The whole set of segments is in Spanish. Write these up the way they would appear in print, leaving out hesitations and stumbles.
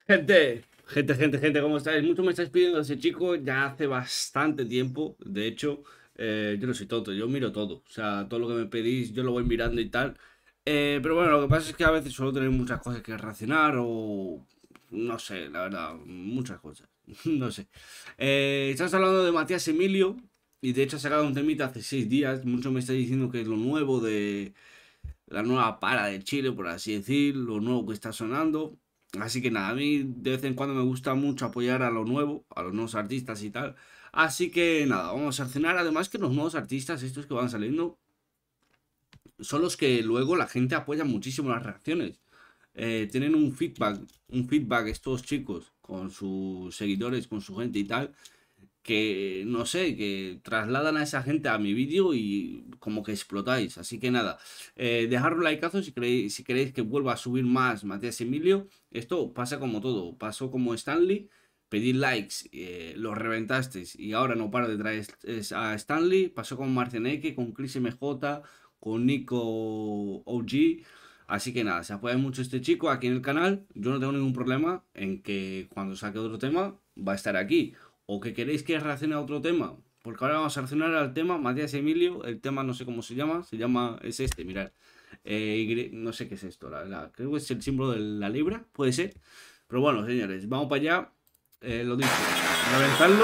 Gente, ¿cómo estáis? Mucho me estáis pidiendo a ese chico ya hace bastante tiempo. De hecho, yo no soy tonto, yo miro todo. O sea, todo lo que me pedís, yo lo voy mirando y tal. Pero bueno, lo que pasa es que a veces suelo tener muchas cosas que racionar o... No sé, la verdad, muchas cosas. No sé. Estás hablando de Matías Emilio y de hecho ha sacado un temita hace 6 días. Mucho me estáis diciendo que es lo nuevo de la nueva para de Chile, por así decir, lo nuevo que está sonando. Así que nada, a mí de vez en cuando me gusta mucho apoyar a lo nuevo, a los nuevos artistas y tal. Así que nada, vamos a cenar. Además que los nuevos artistas, estos que van saliendo, son los que luego la gente apoya muchísimo las reacciones. Tienen un feedback estos chicos con sus seguidores, con su gente y tal, que no sé, que trasladan a esa gente a mi vídeo y como que explotáis. Así que nada, dejar un likeazo si queréis que vuelva a subir más Matías Emilio. Esto pasa como todo, pasó como Stanley. Pedir likes, los reventasteis y ahora no paro de traer a Stanley. Pasó con Marcianeque, con Chris MJ, con Nico OG. Así que nada, se apoya mucho este chico aquí en el canal. Yo no tengo ningún problema en que cuando saque otro tema va a estar aquí. ¿O que queréis que reaccione a otro tema? Porque ahora vamos a reaccionar al tema Matías Emilio. El tema no sé cómo se llama. Es este, mirad. No sé qué es esto, la verdad. Creo que es el símbolo de la libra, puede ser. Pero bueno, señores, vamos para allá. Lo dicho, reventarlo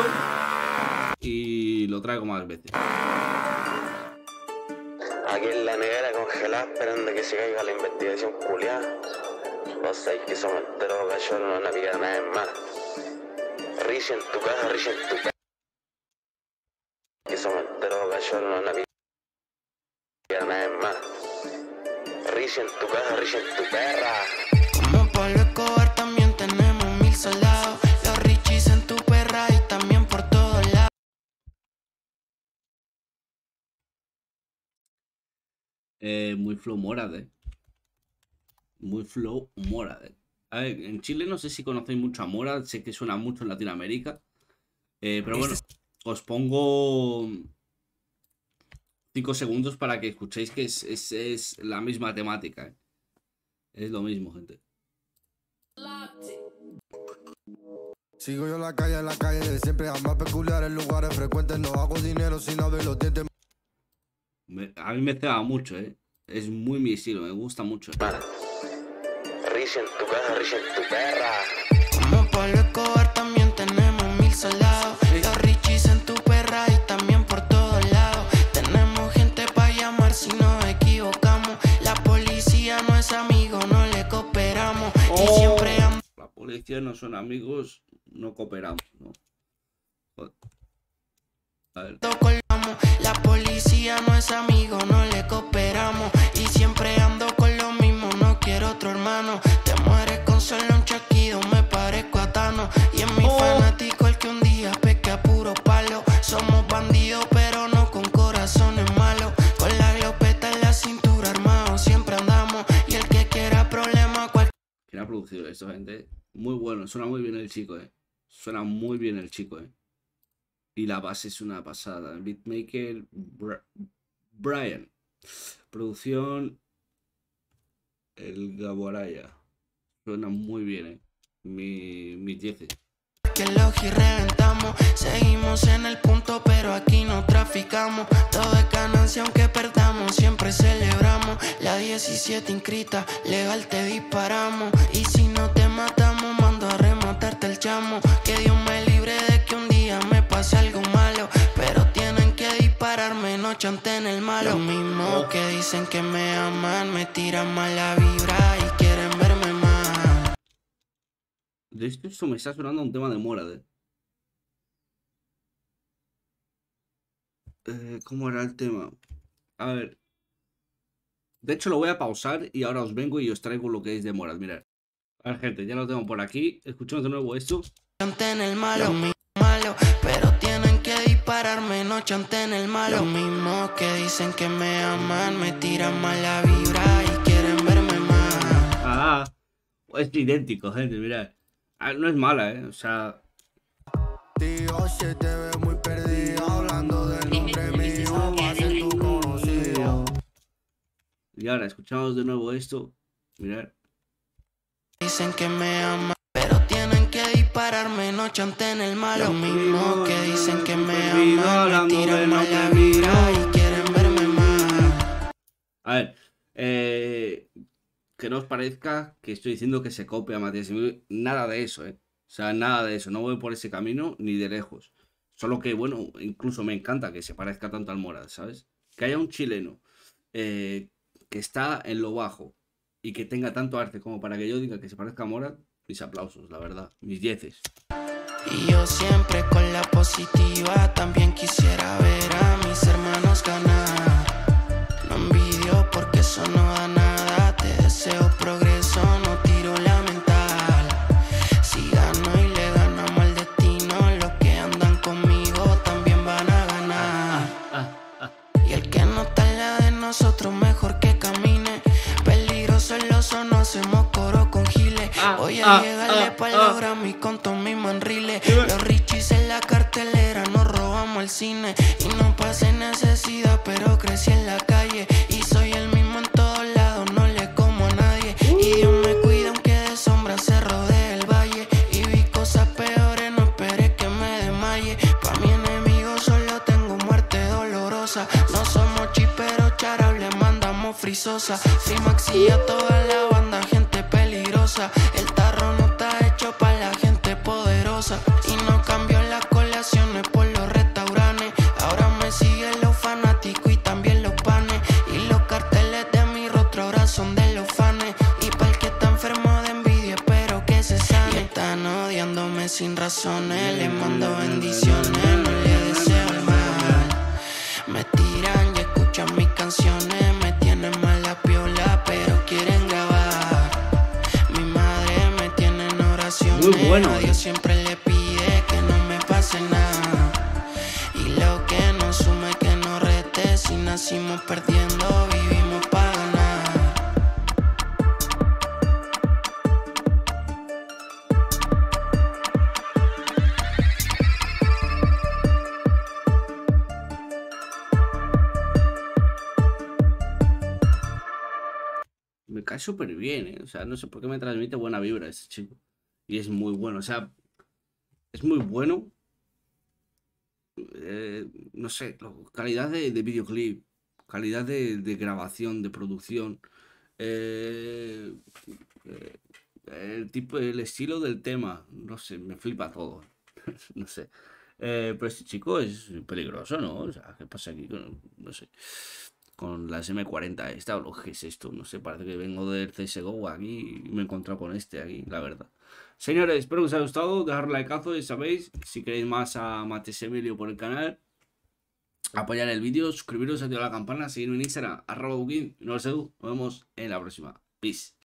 y lo traigo más veces. Aquí en la nevera congelada esperando que se caiga la investigación culiada. Vos sabés que somos enteros cachorros, no nos pilla nada más. Rich en tu casa, Rich en tu casa. Que somos enteros cachorros, no nos pilla nada más. Rich en tu casa, Rich en tu perra. Como Pablo Escobar también tenemos 1000 soldados. Los Richis en tu perra y también por todos lados. Muy flow morad, Muy flow morad, A ver, en Chile no sé si conocéis mucho a Morad, sé que suena mucho en Latinoamérica. Pero bueno, os pongo 5 segundos para que escuchéis que es la misma temática, Es lo mismo, gente. Sigo yo en la calle de siempre, jamás peculiar en lugares frecuentes. No hago dinero sin abrir los dientes. A mí me ceba mucho, Es muy mi estilo, me gusta mucho. Rich en tu casa, Rich en tu perra. Como Pablo Escobar también tenemos 1000 soldados. Los Richis en tu perra y también por todos lados. Tenemos gente para llamar si nos equivocamos. La policía no es amigo, no le cooperamos. Y siempre La policía no son amigos, no cooperamos, ¿no? A ver. colgamos. La policía no es amigo, no le cooperamos. Y siempre ando con lo mismo, no quiero otro hermano. Te mueres con solo un chasquido, me parezco a Thanos. Y es mi fanático el que un día pesque a puro palo. Somos bandidos pero no con corazones malos. Con la glopeta en la cintura armados siempre andamos. Y el que quiera problema ¿Quién ha producido esto, gente? Muy bueno, suena muy bien el chico, Suena muy bien el chico, Y la base es una pasada. Beatmaker Brian. Producción El Gaboraya. Suena muy bien, Mi 10. que los y reventamos. Seguimos en el punto pero aquí no traficamos. Todo es ganancia aunque perdamos, siempre celebramos. La 17 inscrita, legal te disparamos. Y si no te matamos, mando a rematarte el chamo. Que Dios me libre de que un día me pase algo malo. Pero tienen que dispararme, no chanten el malo. Los mismos que dicen que me aman, me tiran mala vibra y quieren verme más. De esto me está sonando un tema de Morad, ¿Cómo era el tema? A ver. De hecho lo voy a pausar y ahora os vengo y os traigo lo que es de Morad. Mirad. A ver, gente, ya lo tengo por aquí. Escuchemos de nuevo esto. Chanten el malo, malo, pero tienen que dispararme, no chanten el malo. Los mismos que dicen que me aman, me tiran mala vibra y quieren verme más. Es idéntico, gente, mirad. No es mala, O sea... Tío, se te ve muy perdido hablando del nombre mío, va a ser tu conocido. Y ahora escuchamos de nuevo esto. Mirad. Dicen que me aman, pero tienen pararme noche ante en el malo. Lo mismo que dicen que me aman, me tiran mala vibra y quieren verme mal. A ver, que no os parezca que estoy diciendo que se copia a Matías Emilio, nada de eso, O sea, nada de eso, no voy por ese camino ni de lejos. Solo que, bueno, incluso me encanta que se parezca tanto al Morad, ¿sabes? Que haya un chileno que está en lo bajo y que tenga tanto arte como para que yo diga que se parezca a Morad, mis aplausos, la verdad, mis dieces. Y yo siempre con la positiva, también quisiera ver a mis hermanos ganar. No envidio porque eso no da nada, te deseo progreso, no tiro la mental. Si gano y le ganamos al destino, los que andan conmigo también van a ganar. Y el que no está en la de nosotros, mejor que camine. Peligroso el oso, no hacemos coro con giles. Voy a llegarle pa' los Grammy con todos mis manriles. Los Richis en la cartelera, nos robamos el cine. Y no pasé necesidad, pero crecí en la calle. Y soy el mismo en todos lados, no le como a nadie. Y Dios me cuida aunque de sombra se rodee el valle. Y vi cosas peores, no esperé que me desmaye. Pa' mi enemigo solo tengo muerte dolorosa. No somos chiperos, charable, mandamos frisosa. Frimax y a toda la banda, gente peligrosa. El tarro no está hecho pa' la gente poderosa. Y no cambió las colaciones por los restaurantes. Ahora me siguen los fanáticos y también los panes. Y los carteles de mi rostro ahora son de los fans. Y para el que está enfermo de envidia espero que se sane. Y están odiándome sin razones, les mando bendiciones, no les deseo el mal. Me tiran y escuchan mis canciones, me tienen mala piola pero quieren grabar. Mi madre me tiene en oraciones, muy bueno. A Dios siempre le pide que no me pase nada. Y lo que nos sume que nos rete, si nacimos perdiendo vivimos para ganar. Me cae súper bien, O sea, no sé por qué me transmite buena vibra ese chico. Y es muy bueno, o sea, es muy bueno. No sé, calidad de videoclip, calidad de grabación, de producción. eh, eh, el estilo del tema, no sé, me flipa todo. No sé. Pero este chico es peligroso, ¿no? O sea, ¿qué pasa aquí? No sé. Con las M40 esta o lo que es esto. No sé, parece que vengo del CSGO aquí y me he encontrado con este aquí, la verdad. Señores, espero que os haya gustado. Dejar likeazo, ya sabéis. Si queréis más a Matías Emilio por el canal, apoyar el vídeo, suscribiros, activar la campana, seguirme en Instagram, @bukin. No lo sé, nos vemos en la próxima. Peace.